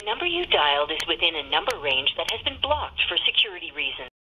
number you dialed is within a number range that has been blocked for security reasons.